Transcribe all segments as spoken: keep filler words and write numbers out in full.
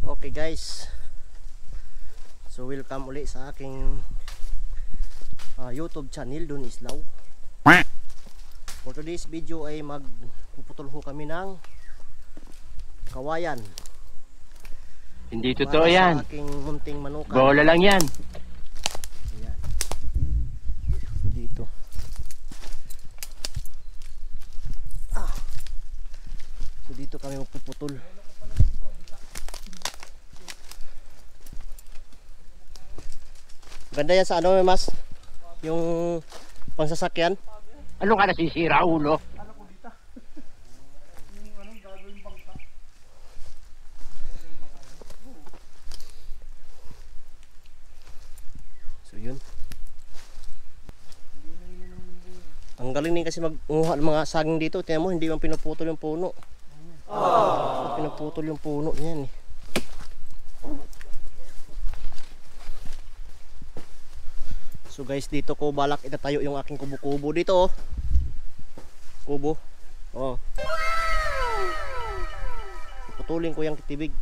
Okay guys, so welcome uli sa aking uh, YouTube channel, Don Islaw. For today's video ay magpuputol ho kami ng kawayan. Hindi totoo yan. Sa aking munting manukan. Bola lang yan. Ayan. So dito. Ah. So dito kami magpuputol. Ganda yan sa ano, mas? Yung pangsasakyan. Ano ka nasisira, ulo? So yun. Ang galing din kasi mag-unguha ng mga saging dito. Tingnan mo, hindi man pinuputol yung puno. Oh. Pinuputol yung puno niyan eh. So guys, dito ko balak itatayo yung aking kubo-kubo dito oh. Kubo. Oh. Putulin ko yung tibig.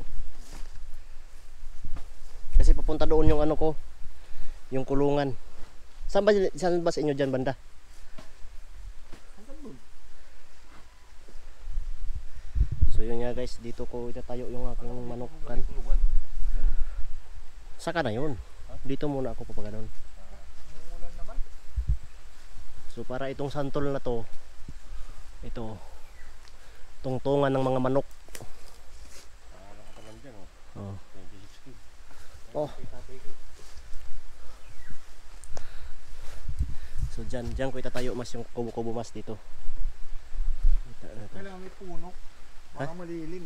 Kasi papunta doon yung ano ko, yung kulungan. Saan ba, saan ba sa inyo dyan banda? So yun nga guys, dito ko itatayo yung aking manukan. Saka na yun. Dito muna ako papaganon. So para itong santol na to, ito tungtungan ng mga manok. Oh. Oh. So dyan, dyan ko itatayo mas yung kubo-kubo mas dito. Kailangan may puno. Baka malilim.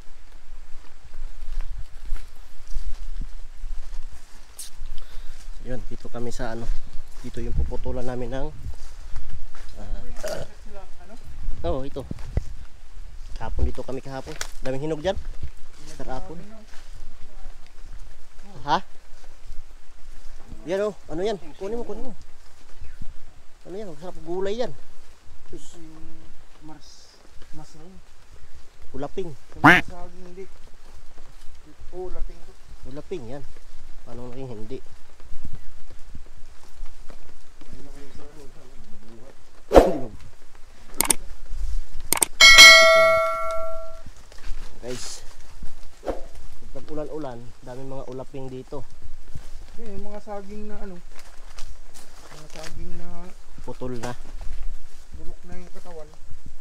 Yun, dito kami sa ano, dito yung puputulan namin ng uh, oh, ito. Kahapon dito kami kahapon. Daming hinog dyan. Kahapon. Ha? Yan oh, ano yan? Kunin mo, kunin mo. Ano yan? Masarap gulay yan. Mars, mushroom. Ulaping. Saging hindi. Oo, laping to. Ulaping yan. Paano naging hindi? Guys, pag ulan-ulan, daming mga ulaping dito. Eh, mga saging na ano, mga saging na Putol na. bulok na yung katawan.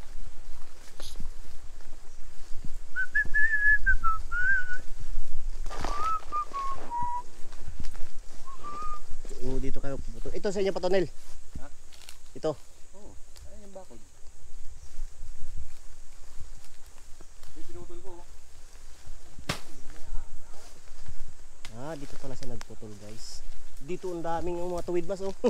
O, dito kayo puputol. Ito sa inyo patonel. Ha? Ito. Oo, ayun yung bakod. May pinutol ko. Ah, dito pala siya nagputol guys. Dito ang daming mga tuwid mas oh.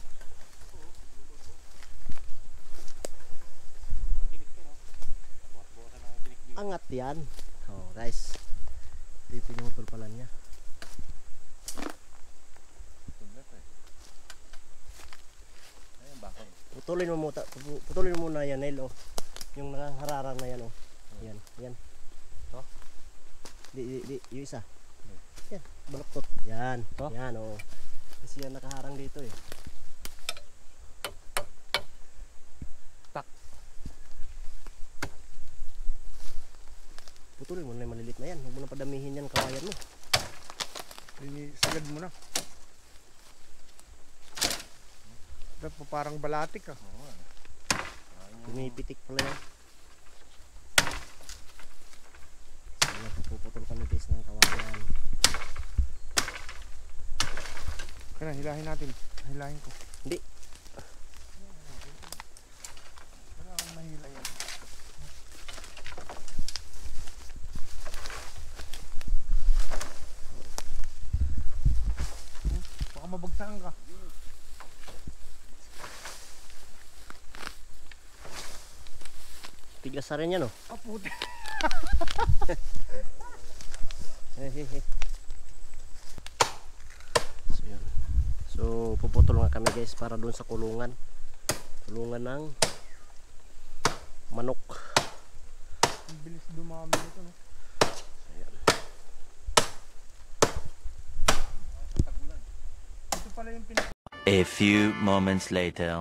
Angat yan. Oh guys. Dito pinutol pala niya. Putulin mo muna, putulin mo muna yan, Nel, oh. Yung nakahararang na yan, oh. Yan, yan. To? Di, di, di, yung isa. Yan, balaktot. Yan, to? Yan, oh. Kasi yan nakaharang dito, eh. Tak. Putulin mo na yung malilit na yan. Huwag mo na padamihin yan, kawayan mo. Sagad mo na. Dapat parang balatik ah. Pumipitik pala yan. So, puputol kami guys ng kawayan. Kaya hilahin natin. Hilahin ko. Hindi. Wala akong mahila yan. Baka mabagsakan ka. Tigas na rin yan, oh. Ah, puti. So, yun. So, puputol nga kami guys para doon sa kulungan. Kulungan ng manok. Ang bilis dumami nito, no? Ayan. pala yung pinag... A few moments later.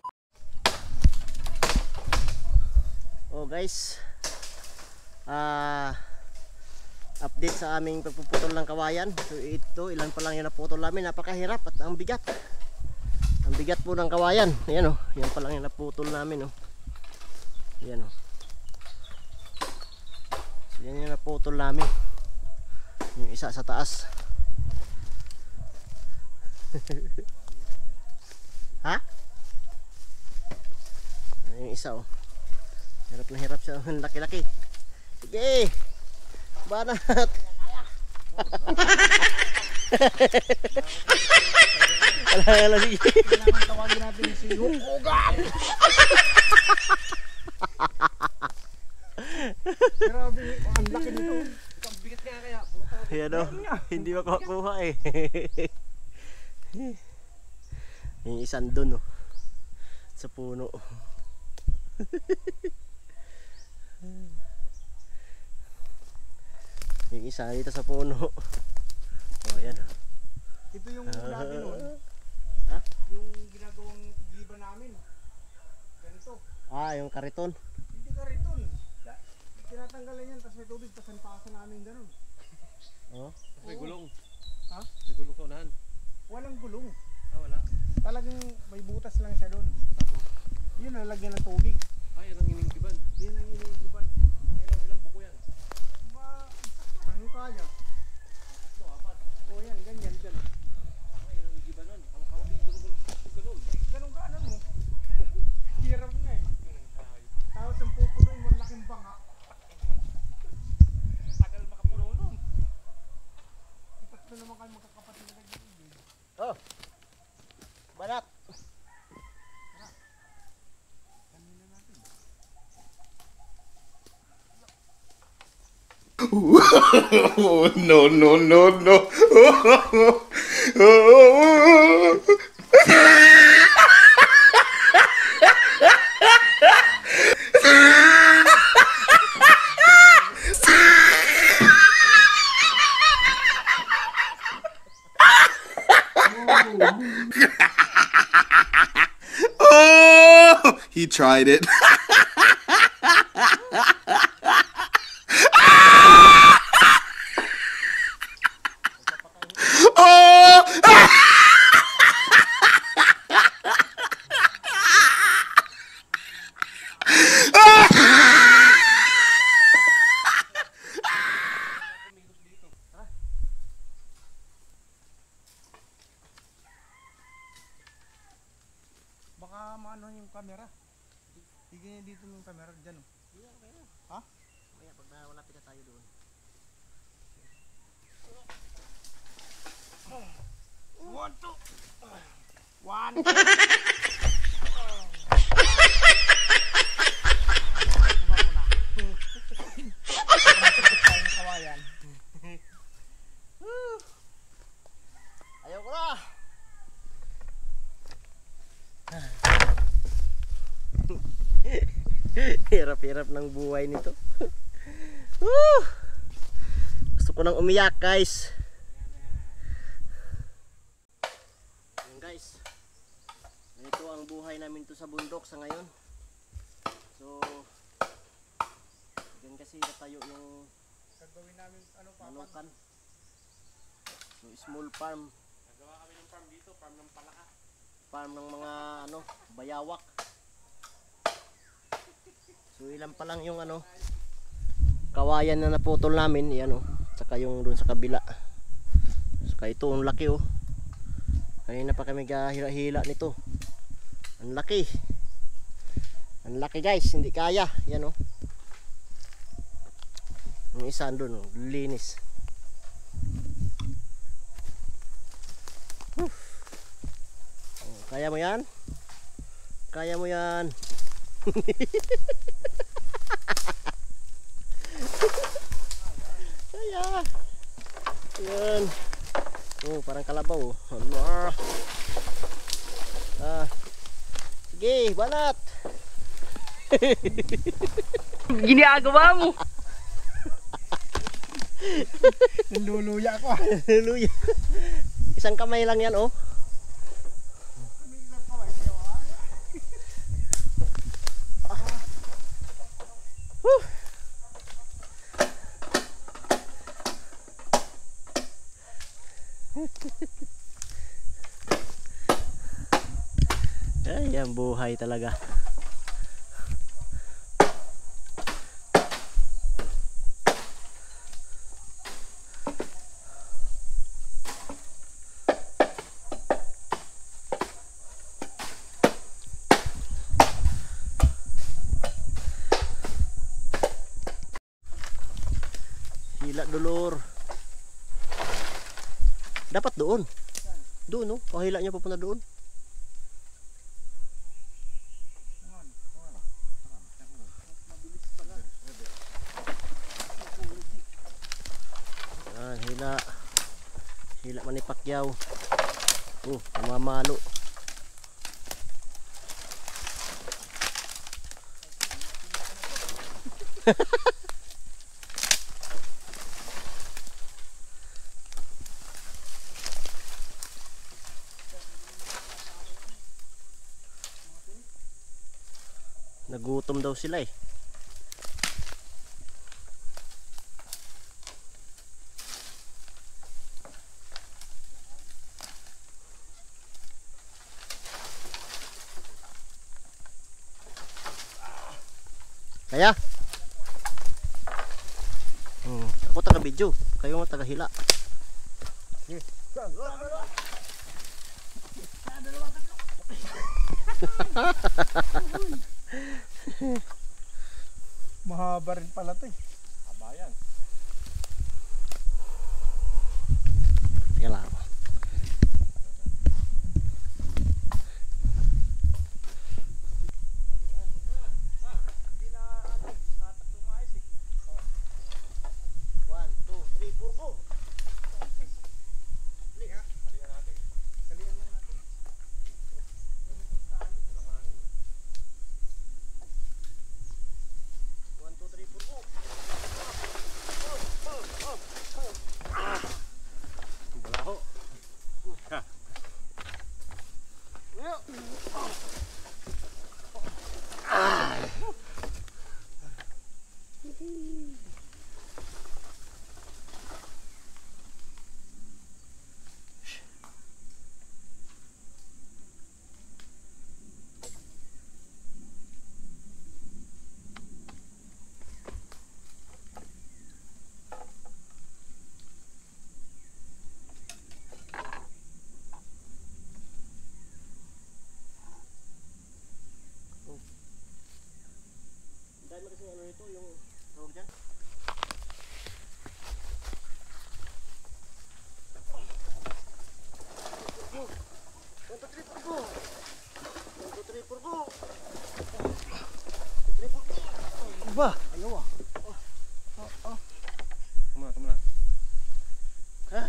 Oh guys, ah update sa aming pagpuputol ng kawayan. So ito, ilan pa lang yung naputol namin. Napakahirap at ang bigat. Ang bigat po ng kawayan. Ayan o, yan pa lang yung naputol namin o. Ayan o. So yan yung naputol namin. Yung isa sa taas. Ha? Yung isa o. Hirap na hirap siya. Ang laki-laki. Sige! Banat! Wala lang sige. Kailangan tawagin natin si Hukugan! Grabe, ang laki nito. Ang bigat nga kaya. Ayan o, hindi makakuha eh. Yung isang dun o. Sa puno. Yung isa dito sa puno. Oh, ayan o. Ito yung dati nun. Ha? Yung ginagawang giba namin. Ganito. Ah, yung kariton. Hindi ka riton. Tinatanggalan yan, tapos may tubig, tapos napasan namin ganun. Oh. May gulong. Ha? May gulong sa unahan. Walang gulong. Ah, wala. Talagang may butas lang siya doon. Yun, nalagyan ng tubig. Ay, yan ang iningkiban. Yun ang inigiban. Mga ilang ilang buko yan. Ba, ano kaya? Ito, apat. O yan, ganyan, ganun. Mga ilang iningkiban nun. Ang kawali, gulong, gulong, gulong. Ganun ka, ano mo? Hirap nga eh. Tapos ang pupuno, malaking banga. Tagal makapuno nun. Ipat na naman kayo magkakapatid na nag-iibig. Oh. Banat. Oh, no, no, no, no. Oh, he tried it. Baka maano yung camera. Tignan niya dito yung camera dyan. Oh. Ha? Maya, pag nawalapit na tayo doon. One, two. One, kawayan. Ayaw ko na! Hirap-hirap ng buhay nito. Woo! Gusto ko nang umiyak, guys. Ayan, guys. Ito ang buhay namin to sa bundok sa ngayon. So, yan kasi natayo yung Gagawin namin ano pa? manukan. So, small farm. Nagawa kami ng farm dito, farm ng palaka. Farm ng mga ano, bayawak. So ilan pa lang yung ano kawayan na naputol namin, yan oh. Saka yung doon sa kabila. Saka ito, ang laki oh. Kanina pa kami gahila-hila nito. Ang laki. Ang laki, guys, hindi kaya. Yan oh. Yung isa doon oh, linis. Whew. Oh, kaya mo yan? Kaya mo yan? Kaya. Ayan. Oh, parang kalabaw. Allah. Ah. Sige, banat. Ginagawa mo. Niluluya ko ah. Hallelujah. Isang kamay lang yan oh. Ay, ang buhay talaga. Hila dulur. Dapat doon. Doon no, pahila niya papunta doon. Yan, hila. Hila man ni Pacquiao. Oh, mamalo. Nagutom daw sila eh. Kaya? Hmm, ako taga video, kayo mga taga hila. Mahaba rin pala to eh. Haba yan. Teka lang. Hindi na ano, hatak ng mais eh. One, two, three, four, go! Kalian natin. Kalian lang natin. One, two, three, four, go! Balaho. Dahil mo kasi ano ito, yung tawag dyan. One, two, three, four, go! One, two, three, four, go! One, two, three, four, go! Ba? Ayaw ah. Kumuna, kumuna. Ha?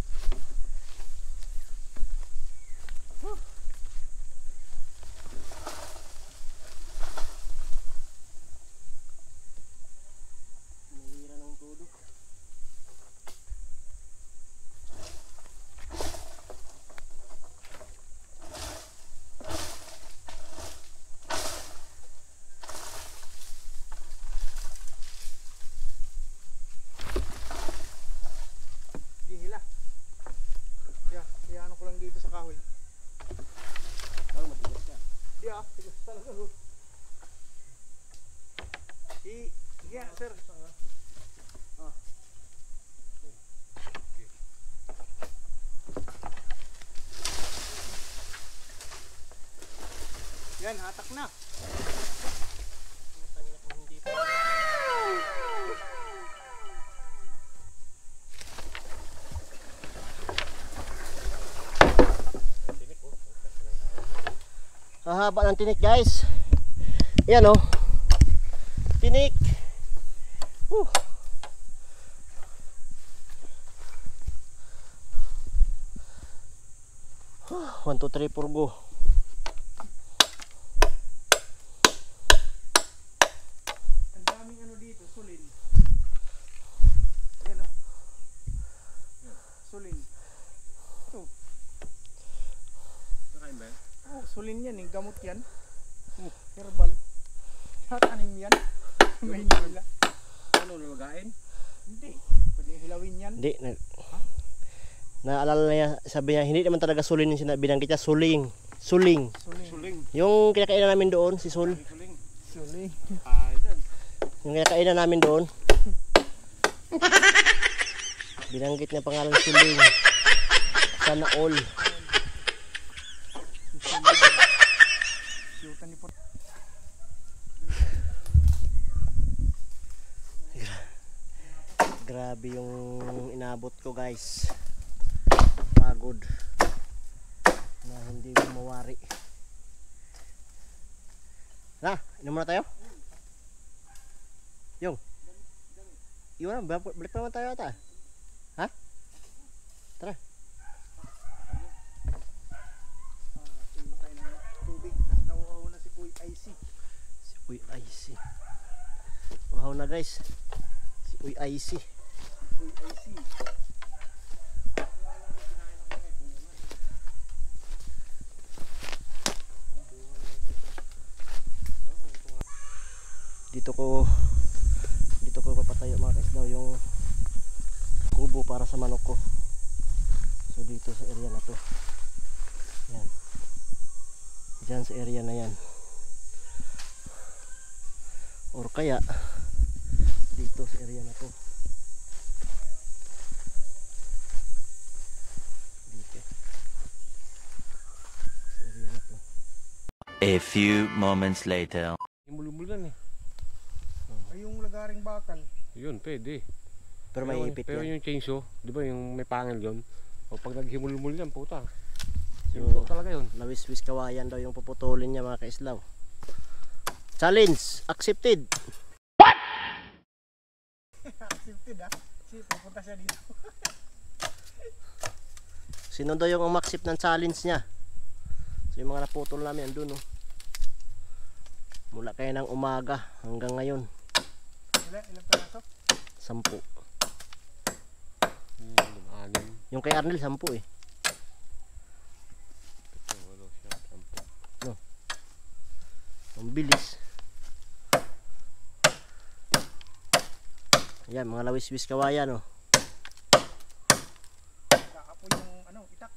Nahira ng todo. Gihila. Yeah, kaya ano ko lang dito sa kahoy. Bago matigas ka. Yeah, tigas talaga. oh. I, yeah, sir. Ah. Yan, hatak na. Tangina kung hindi pa. Hahaba ng tinik guys. Yan oh. Tinik. Whew. One, two, three, four, go. Ang daming ano dito, sulin. Yan o. Sulin. Ito. Nakain ba yan? Oh, sulin yan eh. Gamot yan. Oh, herbal. Tatanim yan. May hila. Ano, lumagain? Hindi. Pwede hilawin yan. Hindi. Nag... Naalala niya, sabi niya, hindi naman talaga suling yung sinabi, binanggit niya, suling. Suling. Suling. Yung kinakainan namin doon, si Sul. Suling. Suling. Ah, dyan. Yung kinakainan namin doon. Binanggit niya pangalan suling. Sana all. Siyutan ni Pot. Grabe yung inabot ko guys. Pagod. Na hindi mo mawari. Na, inom muna tayo? Yung. Iwan na, balik pa naman tayo ata. Ha? Tara. Inom tayo ng tubig. Nauuhaw na si Kuy I C. Si Uy I C. Wow na guys. Si Uy I C. Kuy I C. Dito ko dito ko papatayo mga kaisdaw yung kubo para sa manok ko. So dito sa area na to. Yan. Diyan sa area na yan. Or kaya dito sa area na to. Dito. Sa area na to. A few moments later. Mulu-mululan eh. Ay yung lagaring bakal. Yun, pwede. Pero may ipit Pero yan. yung chainsaw, di ba yung may pangil yun? O pag naghimul-mul yan, puta. So, Yung talaga yun. lawis-wis kawayan daw yung puputulin niya mga kaislaw. Challenge accepted. Accepted ah. Kasi pupunta siya dito. Sino daw yung umaksip ng challenge niya? So yung mga naputol namin andun oh. Mula kayo ng umaga hanggang ngayon. Ilan? Ilang peraso? Sampu. Hmm, anim. Yung kay Arnel sampu eh. Ito, walo siya. Sampo. Ang bilis. Yan mga lawis-wis kawayan oh. Kakapoy yung ano, itak.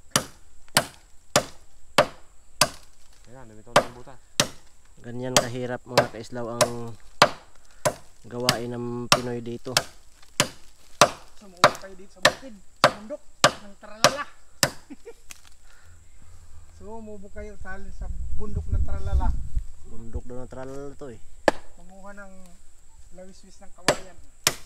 Ayan, namito ng butas. Ganyan kahirap mga kaislaw ang gawain ng Pinoy dito. Sumuot kayo dito sa bukid. Sa bundok. Ng Tralala. Sumubo kayo sa, sa bundok ng Tralala. Bundok doon ng tralala to eh. Mamuha ng lawis-wis ng kawayan.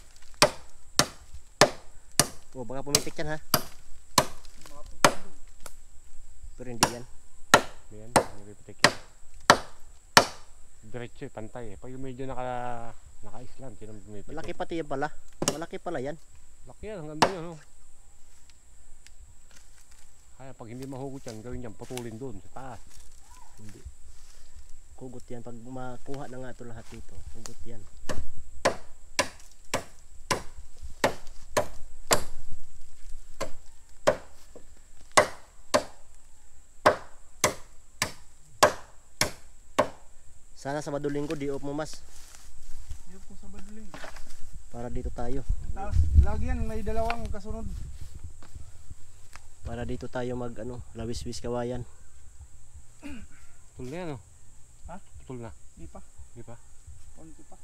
Oh, baka pumitik yan ha. Yung mga punta doon. Pero hindi yan. Ayan, nilipitik yan. Diretso eh, pantay eh. Pag yung medyo naka, naka-island, yun ang pumipitik. Malaki pati yan pala. Malaki pala yan. Laki yan, hanggang doon yun. Oh. Kaya pag hindi mahugot yan, gawin yan, putulin doon sa taas. Hindi. Hugot yan. Pag makuha na nga ito lahat dito, hugot yan. Sana sa Linggo di off mo mas Dito ko sa baduling. para dito tayo. Tapos lagi yan may dalawang kasunod. Para dito tayo mag ano, lawis-wis kawayan. Putul na yan oh. Ha? Putul na. Di pa. Di ba? Konti pa.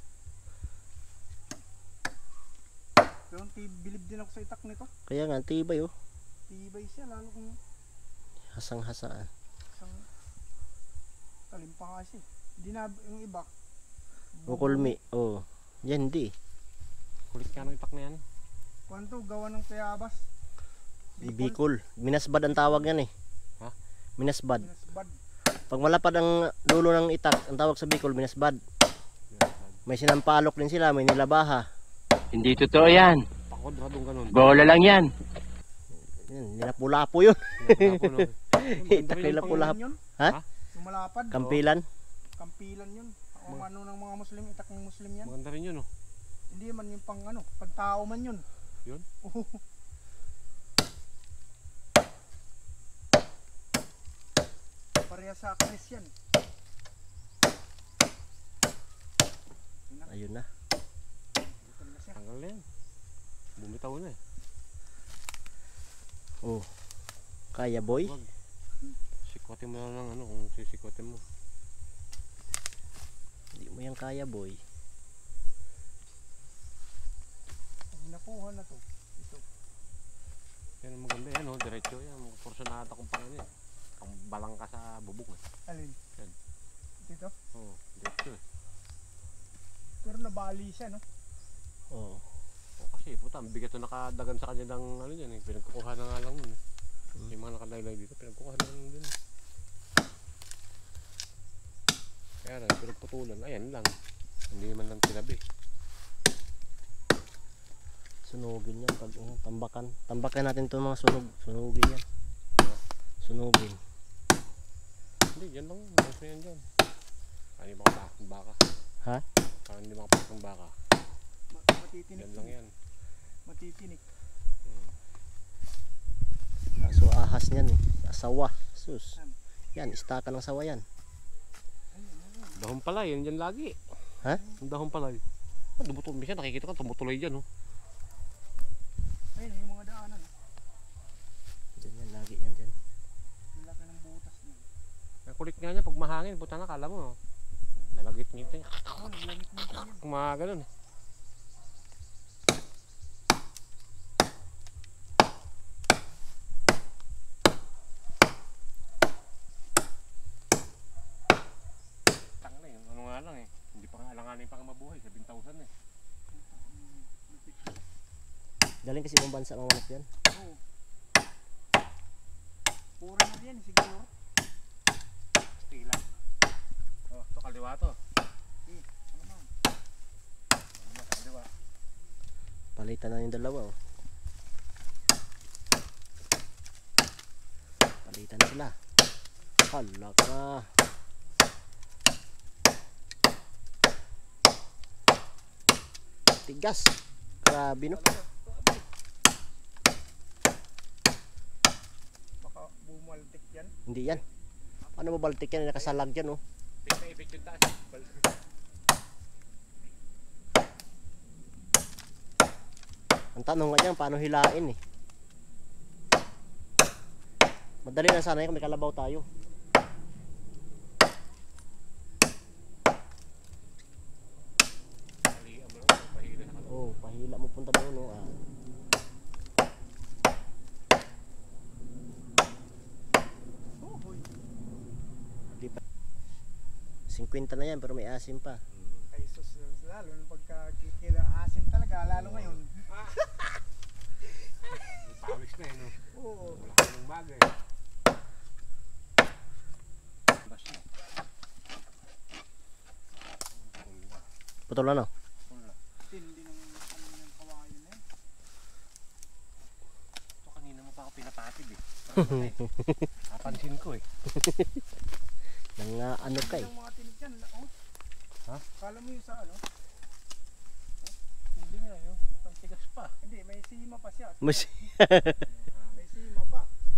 Pero ti- bilib din ako sa itak nito. Kaya nga tibay oh. Tibay siya lalo kung Hasang-hasaan. isang talim pa nga siya. Hindi na yung iba. Bukulmi. Oh. Yan hindi. Kulit nga ng itak na yan. Kwanto gawa ng tayabas. Bicol. Minasbad ang tawag yan eh. Ha? Minasbad. Minasbad. Pag malapad ang dulo ng itak, ang tawag sa Bicol, minasbad. May sinampalok din sila, may nilabaha. Hindi totoo yan. Pakodradong ganun. Bola lang yan. Yan, nilapu-lapo yun. Ako, no? Itak nilapulap. Yun, Ha? yung malapad. Kampilan. Kampilan yun. Ang ano ng mga Muslim, itak ng Muslim yan. Maganda rin yun oh. Hindi man yung pang ano, pagtao man yun. Yun? Oo. Pareha sa Chris yan. Ayun na. Bukan na siya. Tanggal na yan. Bumitaw na eh. Oh. Kaya boy. Wag. Sikwatin mo lang ng ano kung sisikwatin mo. Hindi mo yan kaya boy. Pag nakuha na to, ito. Yan ang maganda yan oh, diretso yan. Porsyonata kung paano yan. Ang balang ka sa bubuk eh. Alin? Yan. Dito? Oo, oh, diretso eh. Pero nabali siya, no? Oh. O kasi puta, ang bigat na nakadagan sa kanya ng ano yan eh. Pinagkukuha na nga lang nun eh. Hmm. Yung mga nakalaylay dito, pinagkukuha na lang din. Kaya na, pinagputulan. Ayan lang. Hindi naman lang tinabi. Sunugin yan pag uh, tambakan. Tambakan natin itong mga sunog. Sunugin yan. Sunugin. Hindi, dyan lang. Mas na yan dyan. Ano yung mga pakong baka? Ha? Parang hindi mga pakong baka. Ma- Matitinik. Dyan lang yan. Matitinik. Kaso ahas niyan eh. Sawa. Sus. Yan, istaka ng sawa yan. Dahon palay, yan dyan lagi. Ha? Ang dahon palay. Ah, dumutulay. Minsan nakikita ka, tumutuloy dyan oh. Ayun, yung mga daanan. no? Diyan yan, lagi yan dyan. Ang laki ng butas niya. Ang kulit nga niya, pag mahangin, puta na, kala mo oh. Nalagit ngiti niya. Oh, naglamit mo siya yun. Kung mga ganun. Tang na yun, ano nga lang eh. Hindi pa nga alanganin pa nga mabuhay, seven thousand eh. Galing kasi ibang bansa mga manok yan. Oo. Puro na yan, siguro. Stila. Oh, ito kaliwa to. Eh, ano naman? Ano na, kaliwa. Palitan na yung dalawa oh. Palitan na sila. Hala ka. Tigas. Grabe no. Baka bumaltik yan. Hindi yan. Ano mabaltik yan? Nakasalag yan oh. Tingnan na ipit yung taas. Ang tanong nga dyan, paano hilain eh. Madali na sana yun kung may kalabaw tayo. Palihan mo lang, pahila na ka. Oh, pahila mo punta doon oh. Ah. Oh, boy. Di pa. fifty na yan pero may asim pa. Ay, sus, lalo nung pagka kikila, asim talaga, lalo ngayon. Pawis na eh no. Oo. Wala ka ng bagay. Bas na. Putol na no? Tindi ng ano ng kawayan na yun. Ito kanina mo pa ako pinapatid eh. Napansin ko eh. Nang uh, ano ka eh. Yung mga tinig yan, oh. Ha? Kala mo yung sa ano? Hindi nga yun. Ang tigas pa. Hindi, may sima pa siya. Mas May sima pa.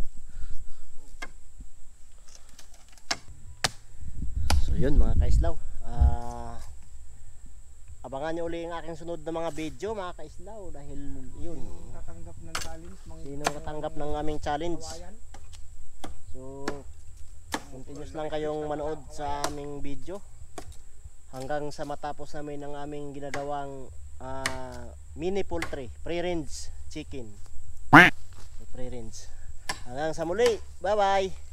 So yun mga kaislaw. Ah abangan nyo uli ang aking sunod na mga video mga kaislaw dahil yun. Tatanggap ng challenge. Mga Sinong katanggap ng aming challenge? kawayan. So continuous lang kayong manood sa aming video hanggang sa matapos namin ang aming ginagawang ah, mini poultry, free range chicken. Free range. Hanggang sa muli. Bye bye.